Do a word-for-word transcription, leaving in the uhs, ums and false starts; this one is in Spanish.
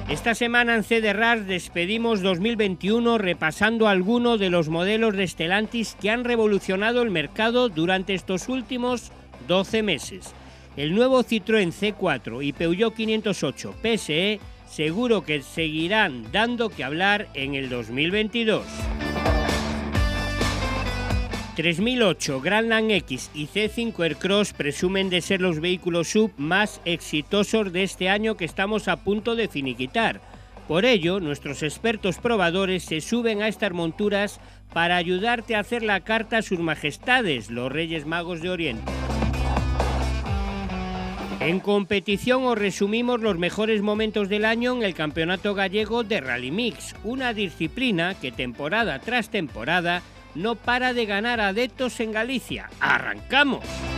Esta semana en C D R A S despedimos dos mil veintiuno repasando algunos de los modelos de Stellantis que han revolucionado el mercado durante estos últimos doce meses. El nuevo Citroën C cuatro y Peugeot quinientos ocho P S E seguro que seguirán dando que hablar en el dos mil veintidós. tres mil ocho, Grandland X y C cinco Aircross presumen de ser los vehículos S U V más exitosos de este año que estamos a punto de finiquitar. Por ello, nuestros expertos probadores se suben a estas monturas para ayudarte a hacer la carta a sus majestades, los Reyes Magos de Oriente. En competición os resumimos los mejores momentos del año en el Campeonato Gallego de Rally Mix, una disciplina que temporada tras temporada no para de ganar adeptos en Galicia. ¡Arrancamos!